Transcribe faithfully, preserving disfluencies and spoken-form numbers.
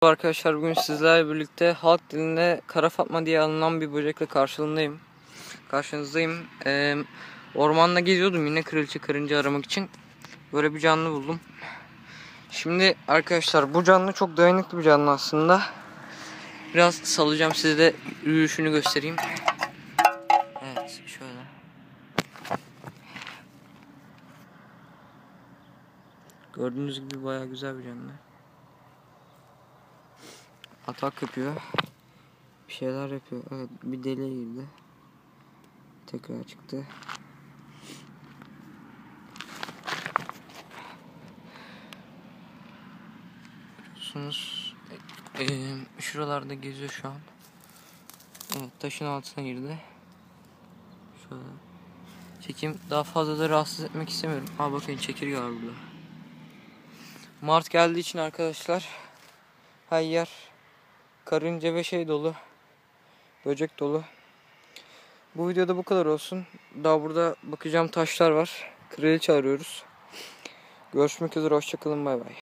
Arkadaşlar bugün sizlerle birlikte halk dilinde kara fatma diye anılan bir böcekle karşılığındayım. Karşınızdayım. Ee, ormanda geziyordum yine kraliçe karınca aramak için. Böyle bir canlı buldum. Şimdi arkadaşlar bu canlı çok dayanıklı bir canlı aslında. Biraz salacağım, size de yürüyüşünü göstereyim. Evet, şöyle. Gördüğünüz gibi bayağı güzel bir canlı. Atak yapıyor. Bir şeyler yapıyor. Evet, bir deliğe girdi. Tekrar çıktı. Görüyorsunuz. Ee, şuralarda geziyor şu an. Evet, taşın altına girdi. Şöyle. Çekim, daha fazla da rahatsız etmek istemiyorum. Ha bakın, çekirge var burada. Mart geldiği için arkadaşlar her yer karınca ve şey dolu. Böcek dolu. Bu videoda bu kadar olsun. Daha burada bakacağım taşlar var. Kraliçe arıyoruz. Görüşmek üzere, hoşçakalın, bay bay.